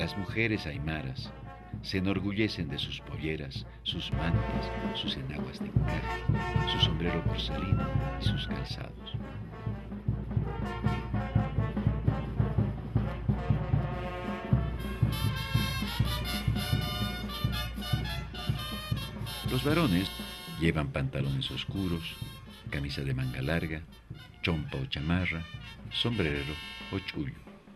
Las mujeres aymaras se enorgullecen de sus polleras, sus mantas, sus enaguas de encaje, su sombrero porcelino y sus calzados. Los varones llevan pantalones oscuros, camisa de manga larga, chompa o chamarra, sombrero o chullo.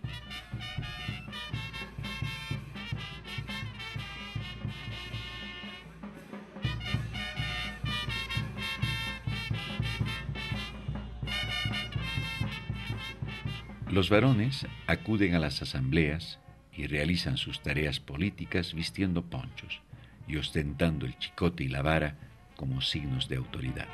Los varones acuden a las asambleas y realizan sus tareas políticas vistiendo ponchos y ostentando el chicote y la vara como signos de autoridad.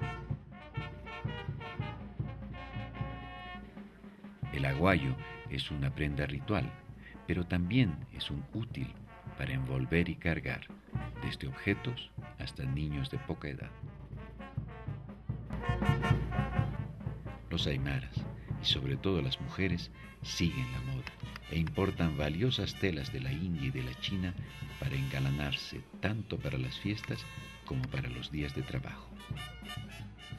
El aguayo es una prenda ritual, pero también es un útil para envolver y cargar, desde objetos hasta niños de poca edad. Los aymaras, y sobre todo las mujeres, siguen la moda e importan valiosas telas de la India y de la China para engalanarse tanto para las fiestas como para los días de trabajo.